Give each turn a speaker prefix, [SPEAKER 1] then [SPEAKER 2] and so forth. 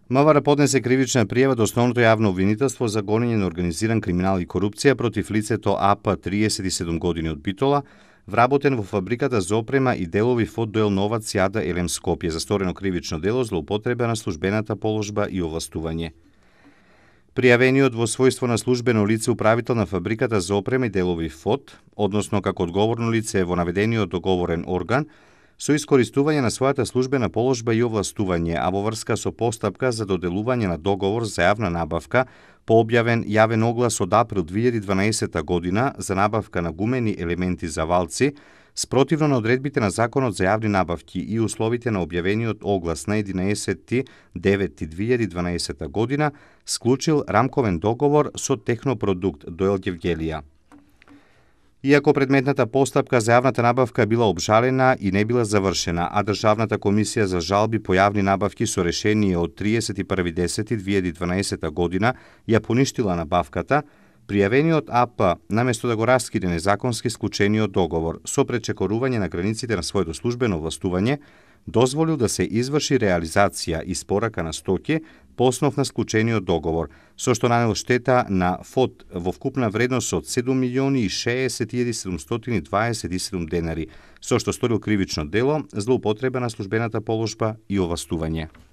[SPEAKER 1] МВР поднесе кривична пријава до Основното јавно обвинителство за гонење на организиран криминал и корупција против лицето АП 37 години од Битола, вработен во фабриката за опрема и делови ФОД Дуел Новац Јада Елем Скопје за сторено кривично дело злоупотреба на службената положба и овластување. Пријавениот во својство на службено лице управител на фабриката за опрема и делови ФОД, односно како одговорно лице во наведениот договорен орган, со искористување на својата службена положба и овластување, а во врска со постапка за доделување на договор за јавна набавка по објавен јавен оглас од април 2012 година за набавка на гумени елементи за валци, спротивно на одредбите на Законот за јавни набавки и условите на објавениот оглас на 11.9.2012 година, склучил рамковен договор со Технопродукт Дуел Гевгелија. Иако предметната постапка за јавната набавка била обжалена и не била завршена, а Државната комисија за жалби по јавни набавки со решение од 31.10.2012 година ја поништила набавката, пријавениот АП, наместо да го раскине незаконски склучениот договор со пречекорување на границите на своето службено овластување, дозволил да се изврши реализација и спорака на стоки по основ на склучениот договор, со што нанел штета на ФОД во вкупна вредност од 7.060.727 денари, со што сторил кривично дело, злоупотреба на службената положба и овластување.